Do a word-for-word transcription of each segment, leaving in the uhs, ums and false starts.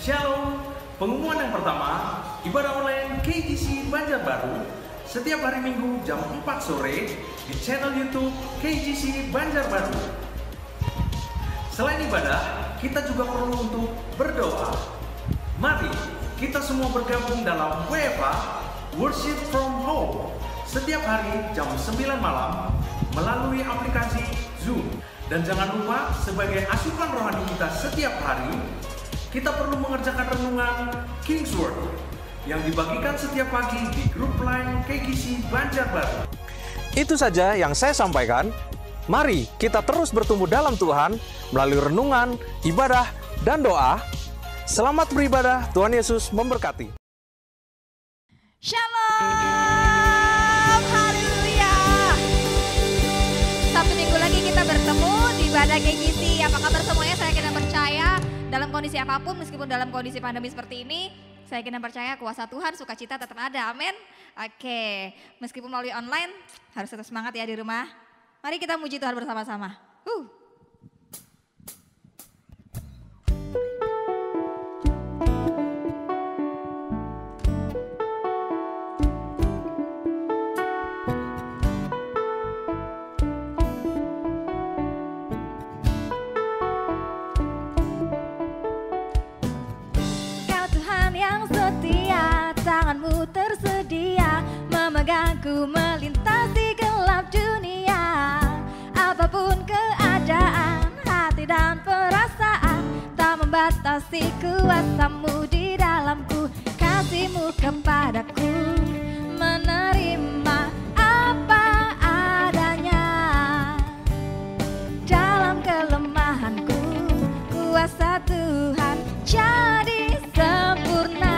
Shalom, pengumuman yang pertama, ibadah online K G C Banjarbaru setiap hari Minggu jam empat sore di channel YouTube K G C Banjarbaru. Selain ibadah, kita juga perlu untuk berdoa. Mari kita semua bergabung dalam W F H, Worship from Home, setiap hari jam sembilan malam melalui aplikasi Zoom. Dan jangan lupa, sebagai asupan rohani kita setiap hari, kita perlu mengerjakan renungan King's Word yang dibagikan setiap pagi di grup line K G C Banjarbaru. Itu saja yang saya sampaikan. Mari kita terus bertumbuh dalam Tuhan melalui renungan, ibadah, dan doa. Selamat beribadah, Tuhan Yesus memberkati. Shalom, haleluya. Satu minggu lagi kita bertemu di ibadah K G C. Apa kabar semuanya? Saya kira percaya dalam kondisi apapun, meskipun dalam kondisi pandemi seperti ini, saya kira percaya kuasa Tuhan, sukacita tetap ada. Amin. Oke, meskipun melalui online, harus tetap semangat ya di rumah. Mari kita muji Tuhan bersama-sama. Uh. Tanganmu tersedia memegangku melintasi gelap dunia. Apapun keadaan, hati dan perasaan, tak membatasi kuasamu di dalamku. Kasihmu kepadaku, menerima apa adanya. Dalam kelemahanku, kuasa Tuhan jadi sempurna.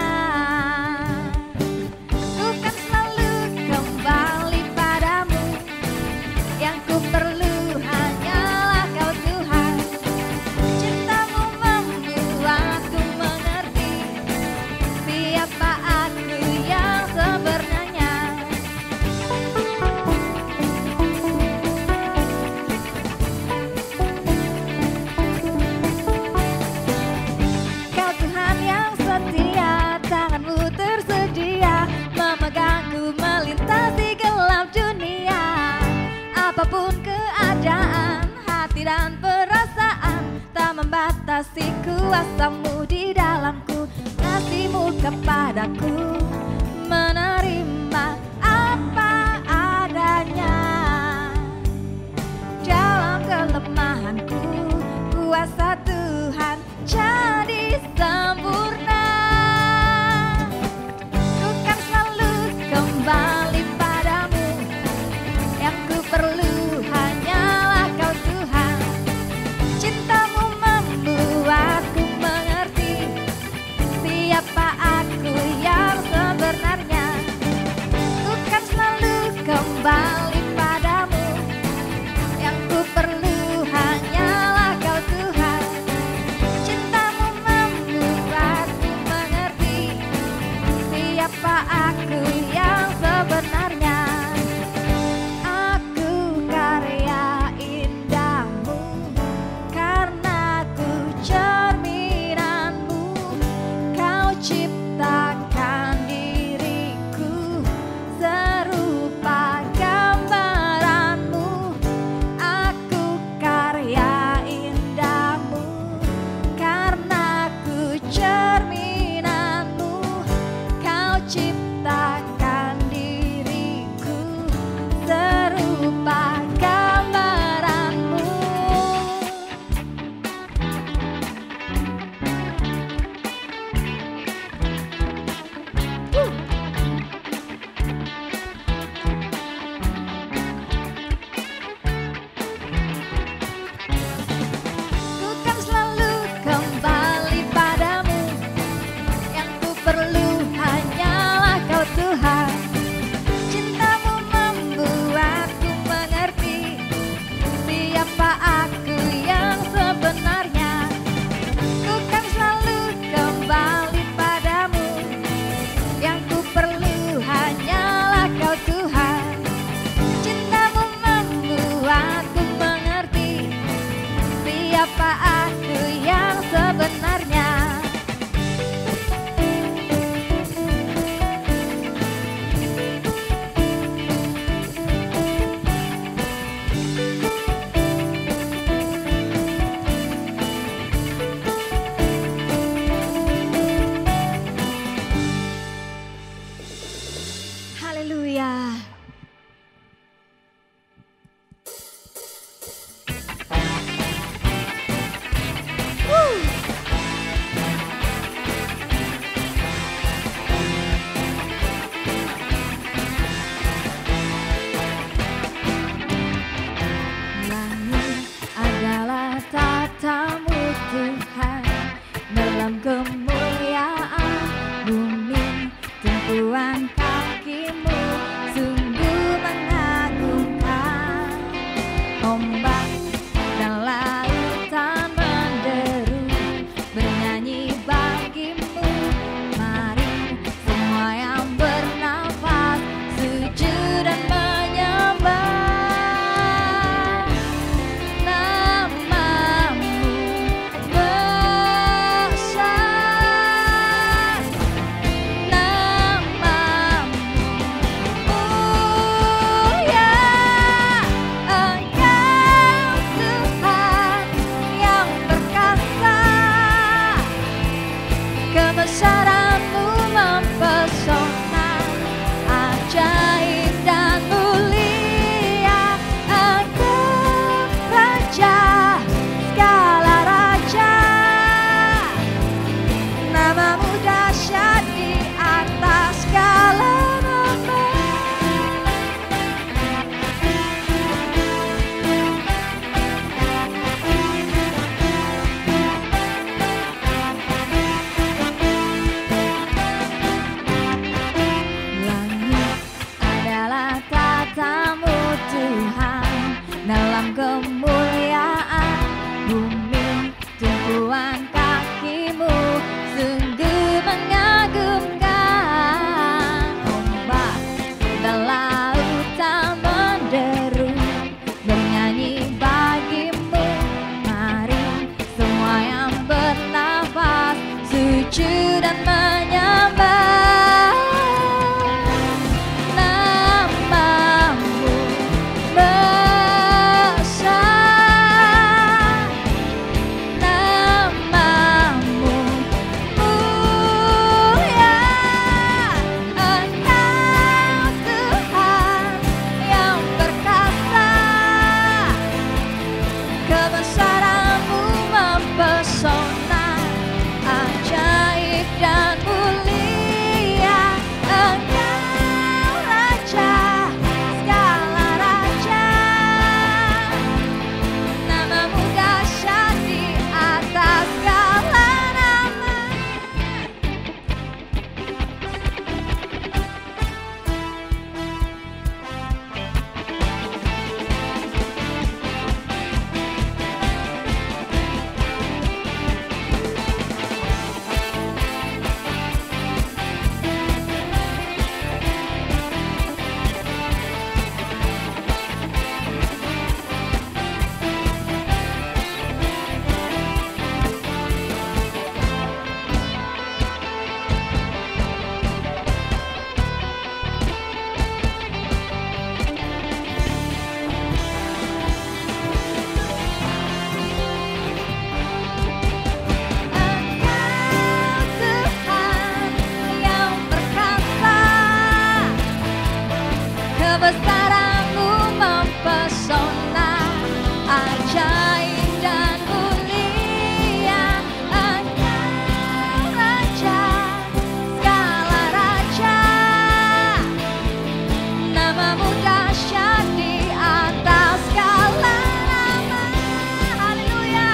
Apapun keadaan, hati dan perasaan, tak membatasi kuasamu di dalamku. Kasihmu kepadaku, menerima apa adanya. Dalam kelemahanku, kuasa Tuhan jadi sempurna. Ku kan selalu kembali padamu, yang ku perlu hanyalah Kau Tuhan. Cintamu membuatku mengerti siapa aku yang dalam kemuliaan bumi, tumpuan kakimu sungguh mengagumkan. Ombak dan lautan menderu bernyanyi bagimu. Mari semua yang bernafas sujud dan menyembah namamu besar, namamu mulia. Engkau Tuhan yang perkasa, kebesaran-Mu mempesona, ajaib dan mulia. Engkau Raja segala raja, namamu dahsyat di atas segala nama. Langit adalah tatamu Tuhan, dalam kemuliaan bumi, tumpuan kakimu sungguh mengagumkan. Ombak dan lautan menderu bernyanyi bagimu. Mari semua yang bernafas sujud dan menyembah namamu besar, namamu mulia. Engkau Tuhan yang perkasa, kebesaran-Mu mempesona, ajaib dan mulia. Engkau Raja segala raja, namamu dahsyat di atas segala nama. Engkau Tuhan yang perkasa, kebesaran-Mu mempesona, ajaib dan mulia. Engkau Raja segala raja, namamu dahsyat di atas segala nama. Haleluya.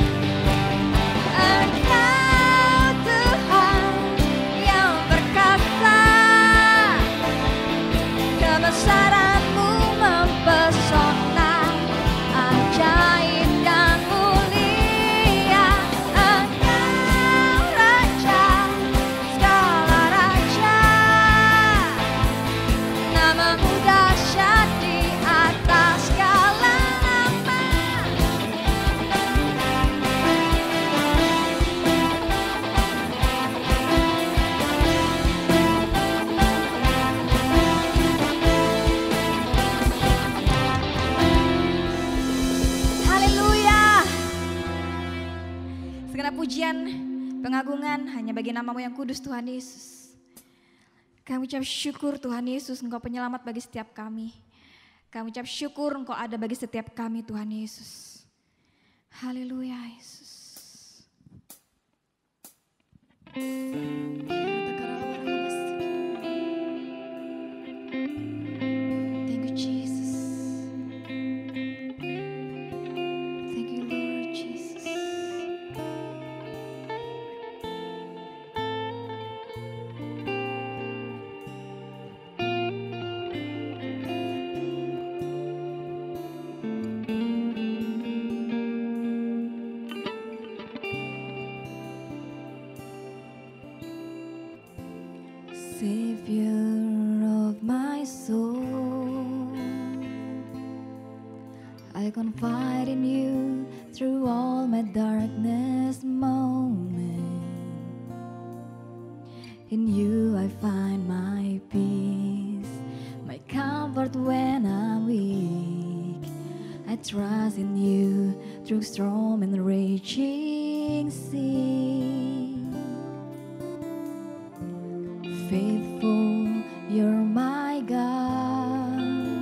Engkau Tuhan yang perkasa, kebesaran-Mu mempesona, ajaib dan mulia. Engkau Raja segala raja, namamu dahsyat di atas segala nama. Haleluya. Segenap pujian, pengagungan hanya bagi nama-Mu yang kudus Tuhan Yesus. Kami ucap syukur Tuhan Yesus, Engkau penyelamat bagi setiap kami. Kami ucap syukur Engkau ada bagi setiap kami Tuhan Yesus. Haleluya Yesus. Thank you Jesus. Thank you Lord Jesus. Savior of my soul. I confide in you through all my darkness moment. In you I find my peace, my comfort when I'm weak. I trust in you through storm and raging sea. Faithful, you're my God.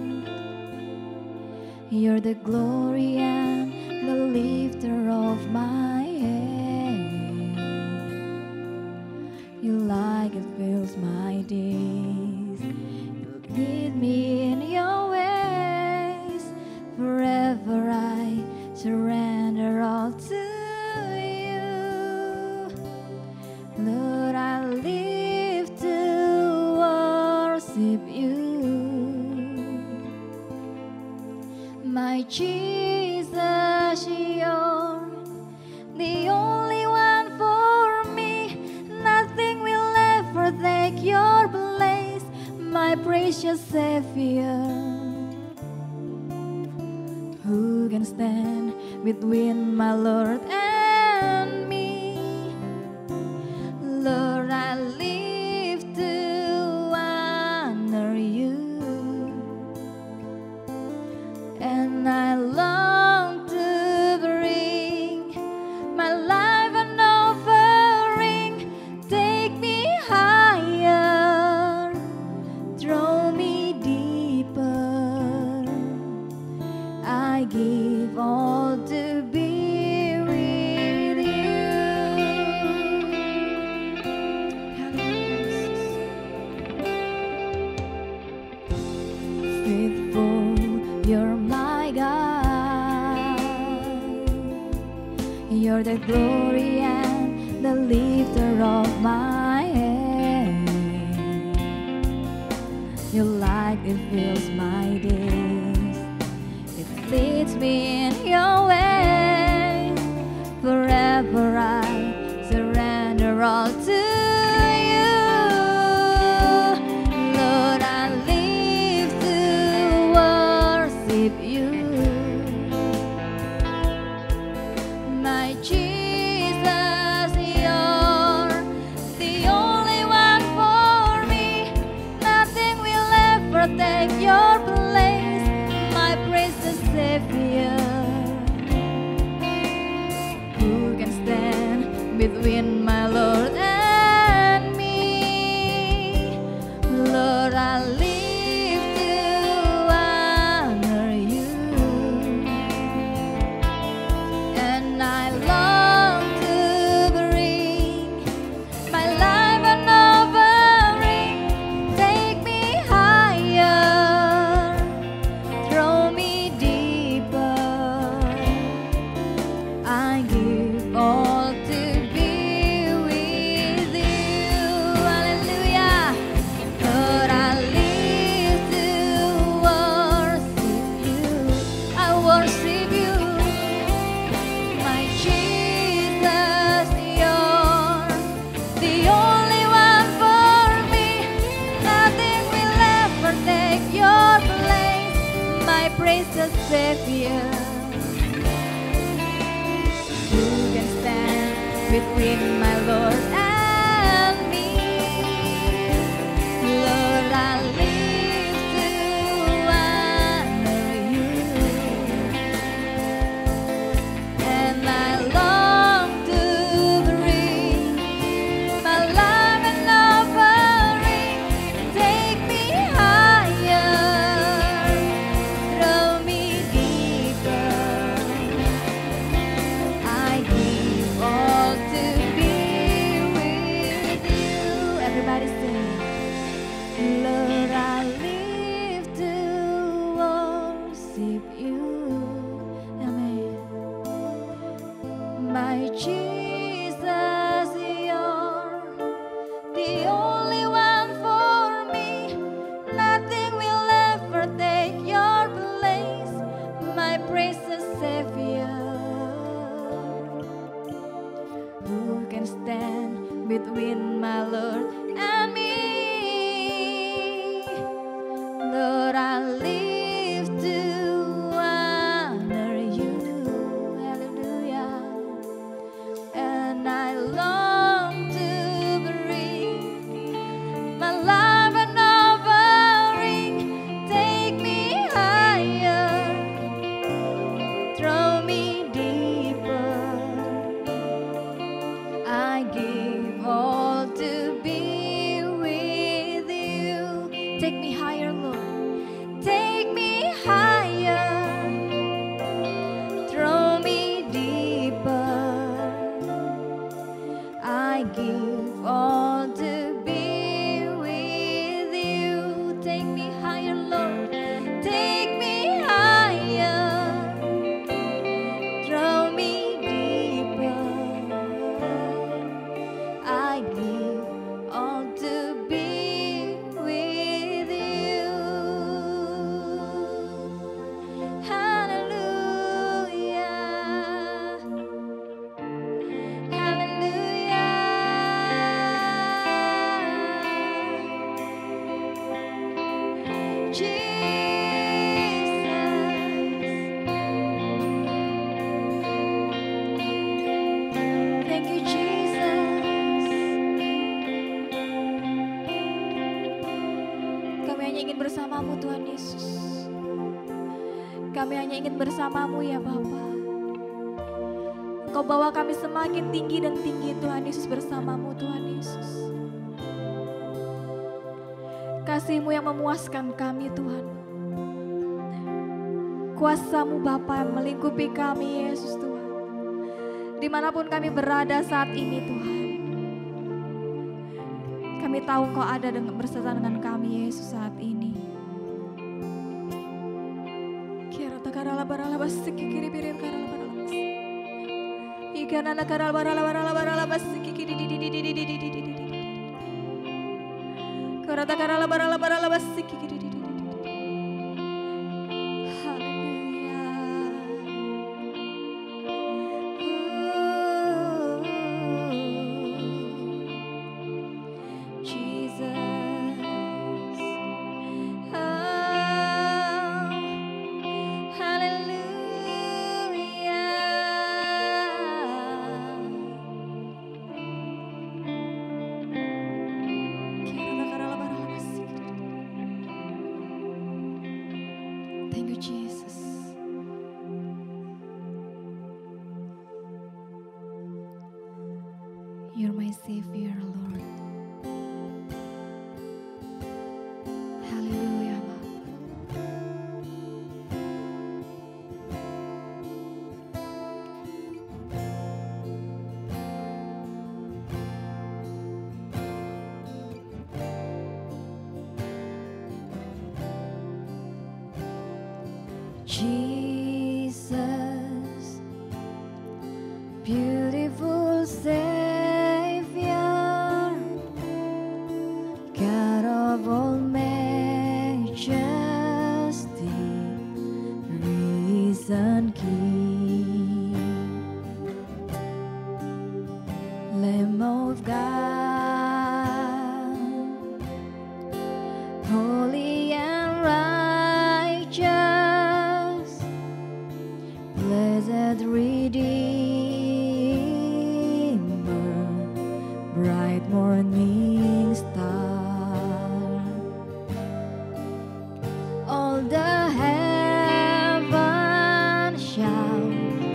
You're the glory and the lifter of my head. You like it fills my days. You lead me in your ways. Forever I surrender all to you. Lord, I live to worship you. My Jesus, you're the only one for me. Nothing will ever take your place, my precious Savior. Who can stand between my Lord and me? Lord, I live to honor you, and I long to bring my life an offering. Take me higher, draw me deeper. I give all to be with you. Faithful, you're my God. You're the glory and the lifter of my head. Your light, it fills my days. It leads me in your way. Forever I surrender all to you. Lord, I live to worship you. My Jesus, you're the only one for me. Nothing will ever take your place, my precious Savior. Who can stand between my Lord and me? Lord, I live to honor you, and I long to bring my life an offering. Take me higher, throw me deeper. I give all to be with you. Hallelujah. Lord, I live to worship you. I worship you. My Jesus, you're the only one for me. Nothing will ever take your place, my precious Savior. Who can stand between my Lord and me? Lord, I live to honor you, and I long to bring my life an offering. Take me higher, throw me deeper. I give all to be with you. Everybody sing. Lord, I live to worship you. Amen. My Jesus, you're the only one for me. Nothing will ever take your place, my precious Savior. Who can stand between my Lord and me? give all to be with you. Take me higher, Lord. Take me higher. Throw me deeper. I give all to be with you. Take me higher, Lord. Take me higher. Throw me deeper. I give all to be with you. Hallelujah. Hallelujah. Jesus. Thank you, Jesus. Kami hanya ingin bersamamu, Tuhan Yesus. Kami hanya ingin bersamamu ya Bapa. Engkau bawa kami semakin tinggi dan tinggi, Tuhan Yesus, bersamamu, Tuhan Yesus. Kasih-Mu yang memuaskan kami, Tuhan. Kuasa-Mu Bapa yang melingkupi kami, Yesus Tuhan. Dimanapun kami berada saat ini, Tuhan. Kami tahu Kau ada dengan bersama dengan kami, Yesus, saat ini. Kira takarala barala basiki kiri birir karala barala bas. Ikan anak karala barala barala barala basiki kiri di di di di di di di di di. Kira takarala barala barala basiki kiri di di di di. Thank you, Jesus. You're my Savior, Lord. Hallelujah, Bapa. Jesus, beautiful Savior, God of all majesty, risen King, Lamb of God, holy and righteous, blessed Redeemer, bright morning star. All the heavens shout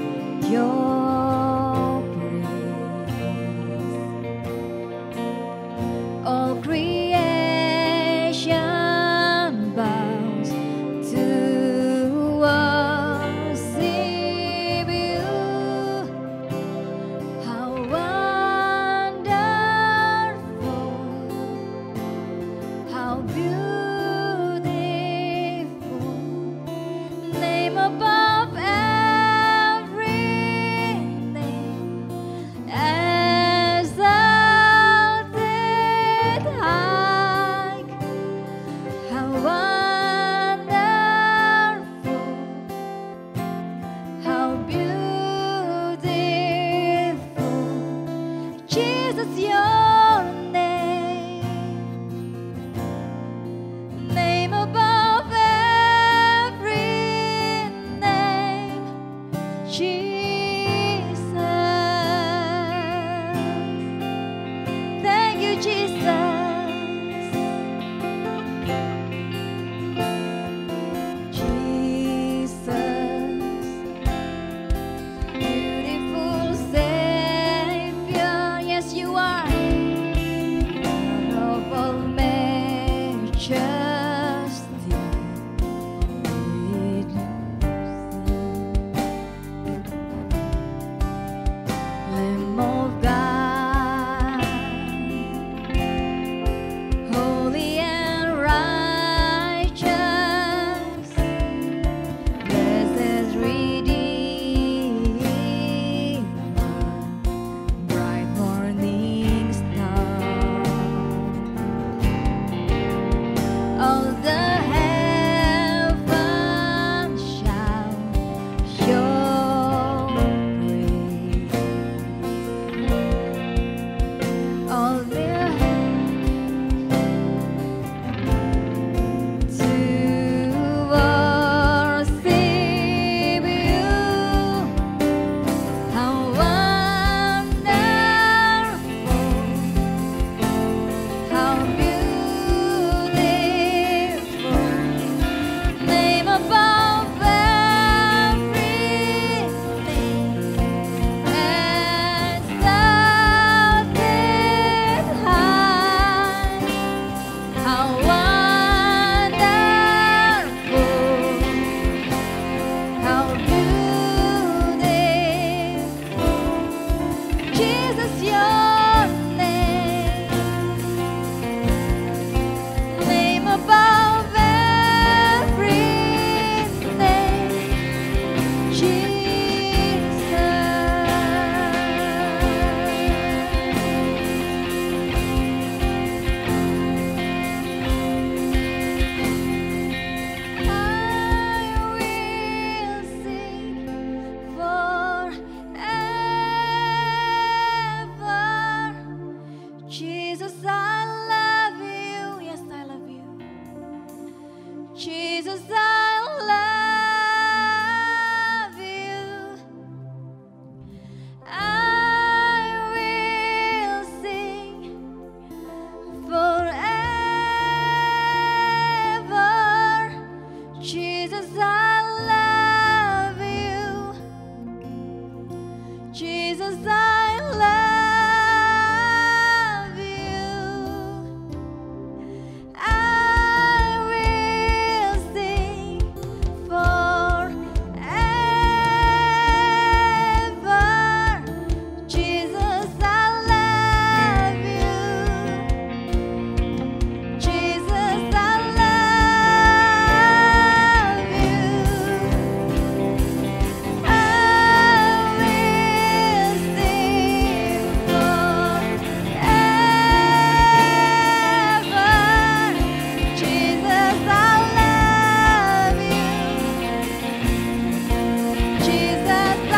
your praise. All creation bows to worship you. How wonderful, how beautiful, name above every name, exalted high. How wonderful, how beautiful, Jesus, your name, name above every name, Jesus. Thank you, Jesus. Jesus, beautiful Savior, yes, you Jesus, I love you. I will sing forever. Jesus, I love you. Jesus, I love you. I will sing forever. Jesus, I love you. Jesus, I love you. I will sing forever. Jesus, I love you. Jesus, I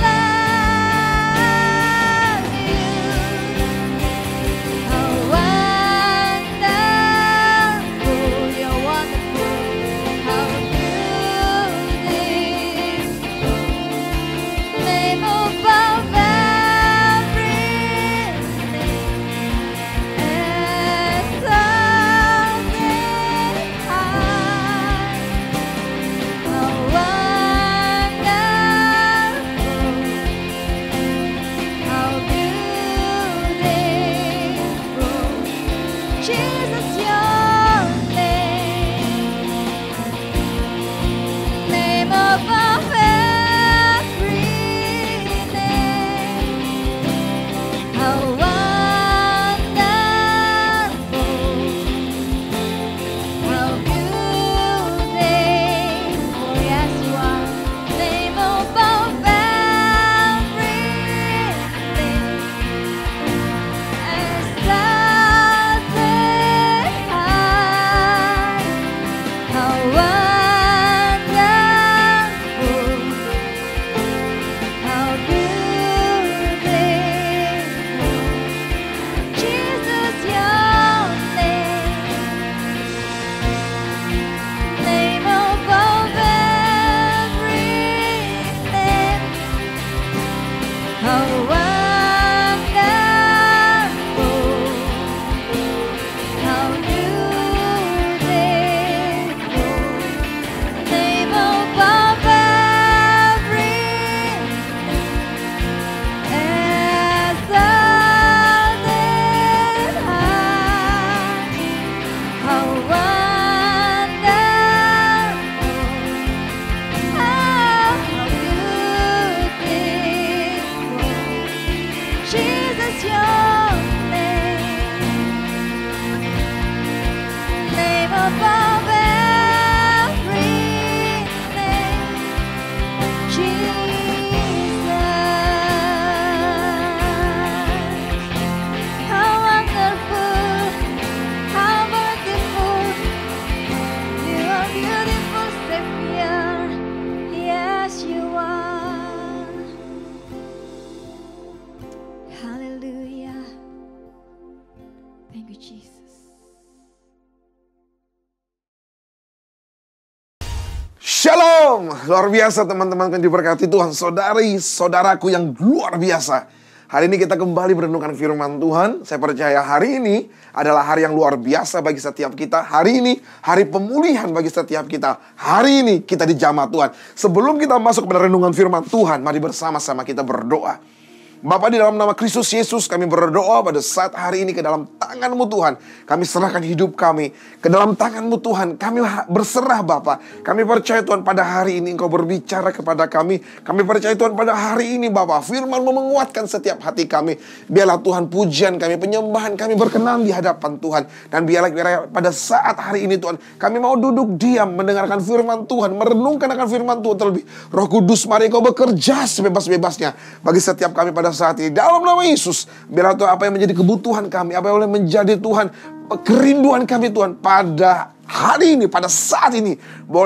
love you. How wonderful, you're wonderful. How beautiful. Name above every name. Exalted high. How wonderful. How beautiful. Jesus, your name. Name above every name. How wonderful. How beautiful. Yes, you are. Name above every name. Exalted high. How wonderful. How beautiful. Jesus, your name. Name above every name. How wonderful. How beautiful. Name above every exalted high. How wonderful. How beautiful. Jesus, your name. Name above every name. Jesus. How wonderful. How beautiful. You are beautiful, Savior. Yes, you are. Hallelujah. Thank you, Jesus. Shalom, luar biasa teman-teman yang diberkati Tuhan, saudari, saudaraku yang luar biasa. Hari ini kita kembali merenungkan firman Tuhan. Saya percaya hari ini adalah hari yang luar biasa bagi setiap kita. Hari ini hari pemulihan bagi setiap kita. Hari ini kita dijamah Tuhan. Sebelum kita masuk pada renungan firman Tuhan, mari bersama-sama kita berdoa. Bapa, di dalam nama Kristus Yesus kami berdoa pada saat hari ini ke dalam tangan-Mu Tuhan. Kami serahkan hidup kami ke dalam tangan-Mu Tuhan. Kami berserah Bapa. Kami percaya Tuhan pada hari ini Engkau berbicara kepada kami. Kami percaya Tuhan pada hari ini Bapa, firman-Mu menguatkan setiap hati kami. Biarlah Tuhan pujian kami, penyembahan kami berkenan di hadapan Tuhan. Dan biarlah, biarlah pada saat hari ini Tuhan, kami mau duduk diam mendengarkan firman Tuhan, merenungkan akan firman Tuhan terlebih. Roh Kudus, mari Engkau bekerja sebebas-bebasnya bagi setiap kami pada saat ini. Dalam nama Yesus, biarlah Tuhan apa yang menjadi kebutuhan kami, apa yang boleh menjadi Tuhan kerinduan kami Tuhan pada hari ini, pada saat ini, boleh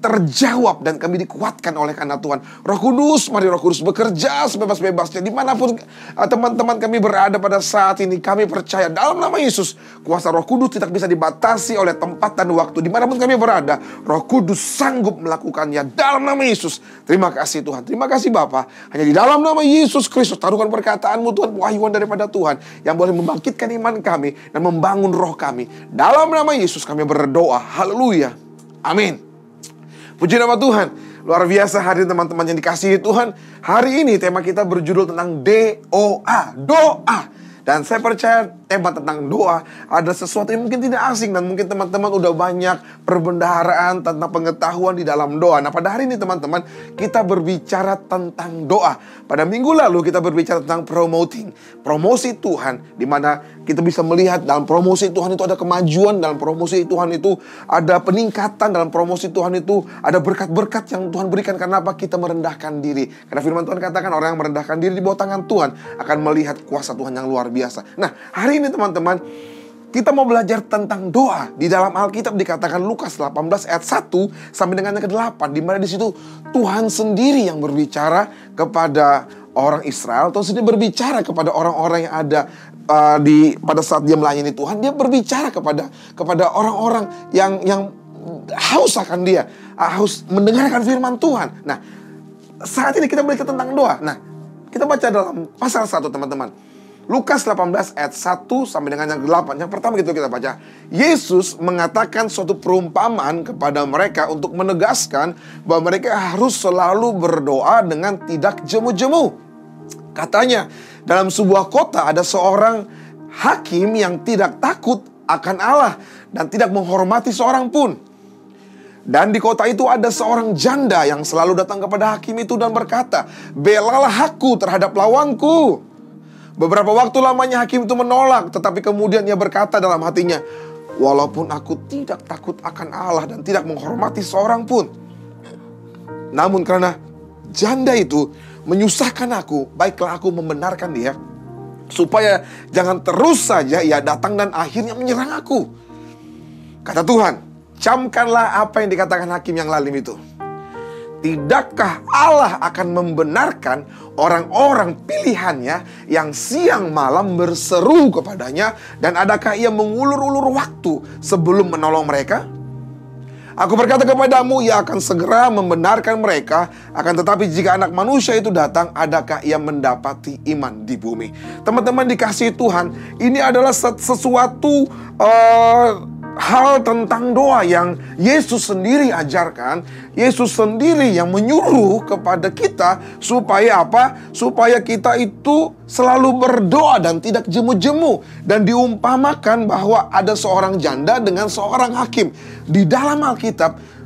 terjawab dan kami dikuatkan oleh karena Tuhan. Roh Kudus, mari Roh Kudus bekerja sebebas-bebasnya dimanapun uh, teman-teman kami berada pada saat ini. Kami percaya dalam nama Yesus, kuasa Roh Kudus tidak bisa dibatasi oleh tempat dan waktu. Dimanapun kami berada, Roh Kudus sanggup melakukannya dalam nama Yesus. Terima kasih Tuhan, terima kasih Bapa. Hanya di dalam nama Yesus Kristus, taruhkan perkataan-Mu Tuhan, wahyuan daripada Tuhan yang boleh membangkitkan iman kami dan membangun roh kami. Dalam nama Yesus kami berdoa, haleluya, amin. Puji nama Tuhan. Luar biasa hari teman-teman yang dikasihi Tuhan. Hari ini tema kita berjudul tentang D O A, doa. Dan saya percaya tema tentang doa adalah sesuatu yang mungkin tidak asing. Dan mungkin teman-teman udah banyak perbendaharaan tentang pengetahuan di dalam doa. Nah pada hari ini teman-teman, kita berbicara tentang doa. Pada minggu lalu kita berbicara tentang promoting, promosi Tuhan. Dimana kita bisa melihat dalam promosi Tuhan itu ada kemajuan. Dalam promosi Tuhan itu ada peningkatan. Dalam promosi Tuhan itu ada berkat-berkat yang Tuhan berikan. Karena apa? Kita merendahkan diri. Karena firman Tuhan katakan orang yang merendahkan diri di bawah tangan Tuhan akan melihat kuasa Tuhan yang luar biasa. Nah hari ini teman-teman, kita mau belajar tentang doa. Di dalam Alkitab dikatakan Lukas delapan belas ayat satu sampai dengan yang kedelapan, di mana di situ Tuhan sendiri yang berbicara kepada orang Israel. Tuhan sendiri berbicara kepada orang-orang yang ada uh, di pada saat dia melayani Tuhan. Dia berbicara kepada kepada orang-orang yang yang haus akan dia, haus mendengarkan firman Tuhan. Nah, saat ini kita belajar tentang doa. Nah, kita baca dalam pasal satu teman-teman. Lukas delapan belas ayat satu sampai dengan yang delapan. Yang pertama gitu kita baca. Yesus mengatakan suatu perumpamaan kepada mereka untuk menegaskan bahwa mereka harus selalu berdoa dengan tidak jemu-jemu. Katanya, dalam sebuah kota ada seorang hakim yang tidak takut akan Allah dan tidak menghormati seorang pun. Dan di kota itu ada seorang janda yang selalu datang kepada hakim itu dan berkata, "Belalah aku terhadap lawanku." Beberapa waktu lamanya hakim itu menolak, tetapi kemudian ia berkata dalam hatinya, "Walaupun aku tidak takut akan Allah dan tidak menghormati seorang pun, namun karena janda itu menyusahkan aku, baiklah aku membenarkan dia, supaya jangan terus saja ia datang dan akhirnya menyerang aku." Kata Tuhan, "Camkanlah apa yang dikatakan hakim yang lalim itu. Tidakkah Allah akan membenarkan orang-orang pilihannya yang siang malam berseru kepadanya, dan adakah ia mengulur-ulur waktu sebelum menolong mereka? Aku berkata kepadamu, ia akan segera membenarkan mereka. Akan tetapi jika anak manusia itu datang, adakah ia mendapati iman di bumi?" Teman-teman dikasihi Tuhan, ini adalah sesuatu uh, hal tentang doa yang Yesus sendiri ajarkan. Yesus sendiri yang menyuruh kepada kita supaya apa? Supaya kita itu selalu berdoa dan tidak jemu-jemu. Dan diumpamakan bahwa ada seorang janda dengan seorang hakim. Di dalam Alkitab,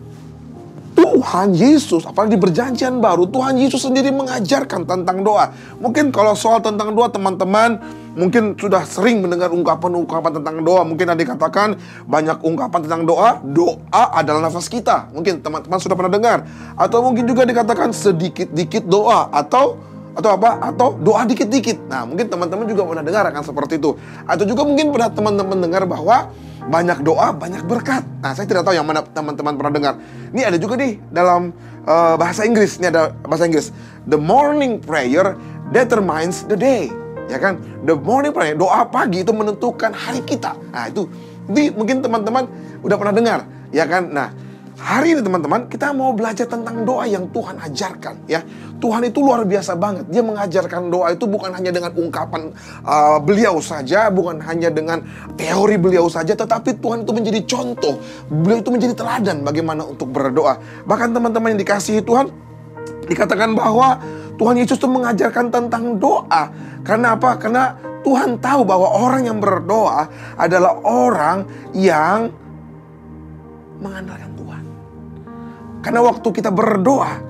Tuhan Yesus, apalagi di perjanjian baru, Tuhan Yesus sendiri mengajarkan tentang doa. Mungkin kalau soal tentang doa teman-teman mungkin sudah sering mendengar ungkapan-ungkapan tentang doa. Mungkin ada dikatakan banyak ungkapan tentang doa. Doa adalah nafas kita. Mungkin teman-teman sudah pernah dengar. Atau mungkin juga dikatakan sedikit-dikit doa. Atau atau apa? Atau doa dikit-dikit. Nah mungkin teman-teman juga pernah dengar akan seperti itu. Atau juga mungkin pernah teman-teman dengar bahwa banyak doa, banyak berkat. Nah saya tidak tahu yang mana teman-teman pernah dengar. Ini ada juga nih dalam uh, bahasa Inggris. Ini ada bahasa Inggris. The morning prayer determines the day. Ya kan? The morning prayer, doa pagi itu menentukan hari kita. Nah itu, ini mungkin teman-teman udah pernah dengar. Ya kan? Nah hari ini teman-teman kita mau belajar tentang doa yang Tuhan ajarkan. Ya, Tuhan itu luar biasa banget. Dia mengajarkan doa itu bukan hanya dengan ungkapan uh, beliau saja, bukan hanya dengan teori beliau saja, tetapi Tuhan itu menjadi contoh. Beliau itu menjadi teladan bagaimana untuk berdoa. Bahkan teman-teman yang dikasihi Tuhan, dikatakan bahwa Tuhan Yesus itu mengajarkan tentang doa. Karena apa? Karena Tuhan tahu bahwa orang yang berdoa adalah orang yang mengandalkan Tuhan. Karena waktu kita berdoa,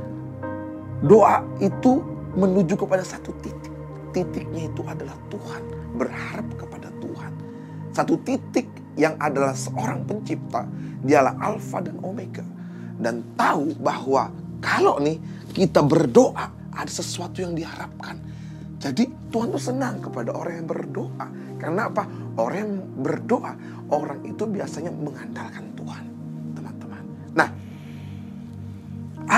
doa itu menuju kepada satu titik. Titiknya itu adalah Tuhan. Berharap kepada Tuhan. Satu titik yang adalah seorang pencipta. Dialah Alfa dan Omega. Dan tahu bahwa kalau nih kita berdoa, ada sesuatu yang diharapkan. Jadi Tuhan tuh senang kepada orang yang berdoa. Karena apa? Orang yang berdoa, orang itu biasanya mengandalkan Tuhan. Teman-teman. Nah,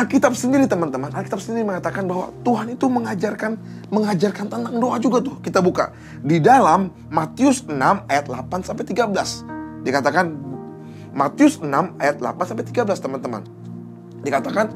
Alkitab sendiri teman-teman, Alkitab sendiri mengatakan bahwa Tuhan itu mengajarkan mengajarkan tentang doa juga tuh. Kita buka di dalam Matius enam ayat delapan sampai tiga belas. Dikatakan Matius enam ayat delapan sampai tiga belas teman-teman. Dikatakan,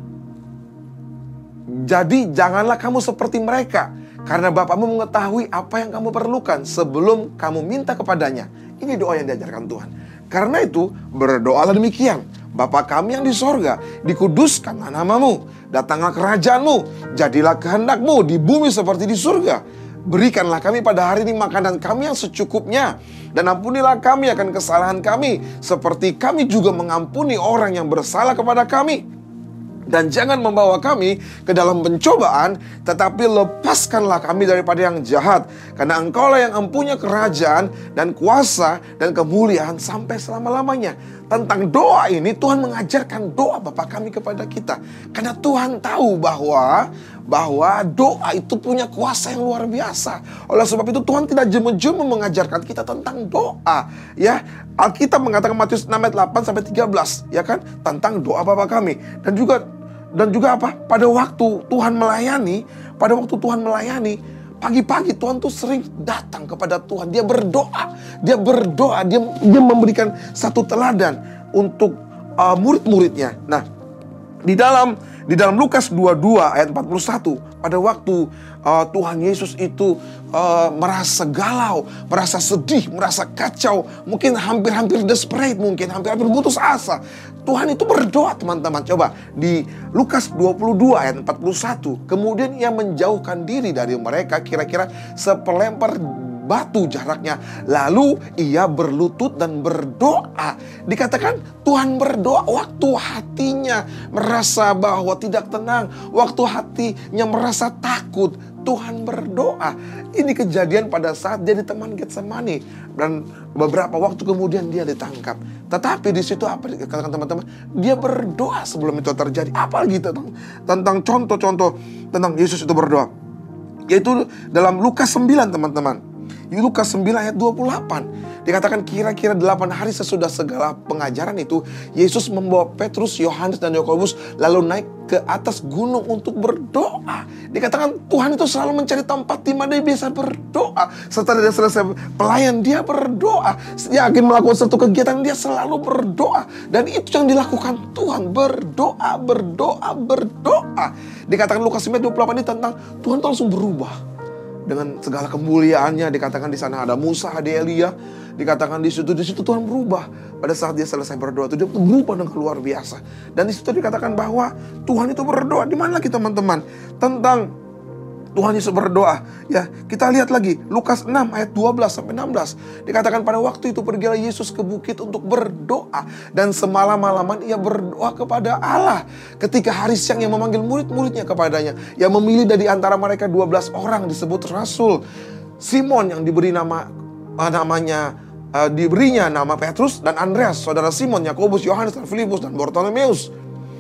jadi janganlah kamu seperti mereka, karena Bapamu mengetahui apa yang kamu perlukan sebelum kamu minta kepadanya. Ini doa yang diajarkan Tuhan. Karena itu berdoalah demikian: Bapa kami yang di sorga, dikuduskanlah namamu, datanglah kerajaanmu, jadilah kehendakmu di bumi seperti di surga. Berikanlah kami pada hari ini makanan kami yang secukupnya, dan ampunilah kami akan kesalahan kami, seperti kami juga mengampuni orang yang bersalah kepada kami. Dan jangan membawa kami ke dalam pencobaan, tetapi lepaskanlah kami daripada yang jahat. Karena Engkaulah yang mempunyai kerajaan dan kuasa dan kemuliaan sampai selama-lamanya. Tentang doa ini, Tuhan mengajarkan doa Bapa kami kepada kita. Karena Tuhan tahu bahwa bahwa doa itu punya kuasa yang luar biasa. Oleh sebab itu Tuhan tidak jemu-jemu mengajarkan kita tentang doa. Ya, Alkitab mengatakan Matius enam ayat delapan sampai tiga belas, ya kan? Tentang doa Bapa kami. Dan juga Dan juga apa? Pada waktu Tuhan melayani, pada waktu Tuhan melayani, pagi-pagi Tuhan tuh sering datang kepada Tuhan. Dia berdoa, dia berdoa, dia, dia memberikan satu teladan untuk uh, murid-muridnya. Nah, di dalam di dalam Lukas dua puluh dua ayat empat puluh satu, pada waktu uh, Tuhan Yesus itu uh, merasa galau, merasa sedih, merasa kacau, mungkin hampir-hampir desperate, mungkin hampir-hampir putus asa, Tuhan itu berdoa teman-teman. Coba di Lukas dua puluh dua ayat empat puluh satu. Kemudian ia menjauhkan diri dari mereka kira-kira sepelempar batu jaraknya. Lalu ia berlutut dan berdoa. Dikatakan Tuhan berdoa waktu hatinya merasa bahwa tidak tenang, waktu hatinya merasa takut, Tuhan berdoa. Ini kejadian pada saat dia di Taman Getsemani, dan beberapa waktu kemudian dia ditangkap. Tetapi di situ apa dikatakan teman-teman? Dia berdoa sebelum itu terjadi. Apalagi tentang tentang contoh-contoh tentang Yesus itu berdoa, yaitu dalam Lukas sembilan teman-teman. Lukas sembilan ayat dua puluh delapan. Dikatakan kira-kira delapan hari sesudah segala pengajaran itu, Yesus membawa Petrus, Yohanes, dan Yakobus lalu naik ke atas gunung untuk berdoa. Dikatakan Tuhan itu selalu mencari tempat di mana dia bisa berdoa. Setelah dia selesai pelayan, dia berdoa. Dia akan melakukan satu kegiatan, dia selalu berdoa. Dan itu yang dilakukan Tuhan, berdoa, berdoa, berdoa. Dikatakan Lukas sembilan dua puluh delapan ini tentang Tuhan itu langsung berubah. Dengan segala kemuliaannya, dikatakan di sana ada Musa, ada Elia. Dikatakan di situ, di situ Tuhan berubah. Pada saat dia selesai berdoa itu dia berubah dengan luar biasa. Dan di situ dikatakan bahwa Tuhan itu berdoa. Di mana lagi teman-teman? Tentang Tuhan Yesus berdoa. Ya, kita lihat lagi Lukas enam ayat dua belas sampai enam belas. Dikatakan pada waktu itu pergilah Yesus ke bukit untuk berdoa, dan semalam-malaman ia berdoa kepada Allah. Ketika hari siang ia memanggil murid-muridnya kepadanya. Ia memilih dari antara mereka dua belas orang disebut rasul. Simon yang diberi nama uh, namanya uh, diberinya nama Petrus, dan Andreas, saudara Simon, Yakobus, Yohanes, dan Filipus, dan Bartolomeus.